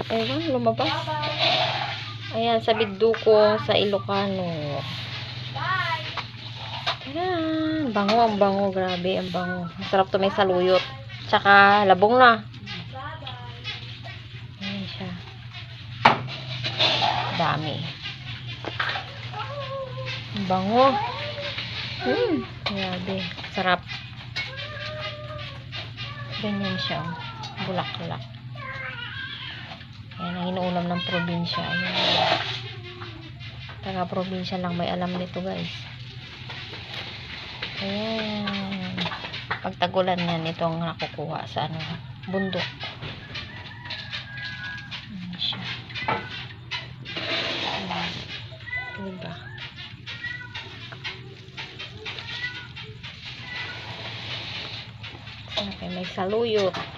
Ewan, lumabas. Ayan, sa Bidduko, sa Ilocano. Ayan, bango, ang bango. Grabe, ang bango. Masarap to, may saluyot. Tsaka, labong na. Ayan siya. Dami. Ang bango. Grabe. Sarap. Ganyan siya. Bulak-bulak. Ayan, ang inuulam ng probinsya. Ayan. Taga-probinsya lang may alam nito, guys. Ayan. Pagtagulan yan, ito ang nakukuha sa bundok. Ayan siya. Ayan. Diba? Okay, may saluyot.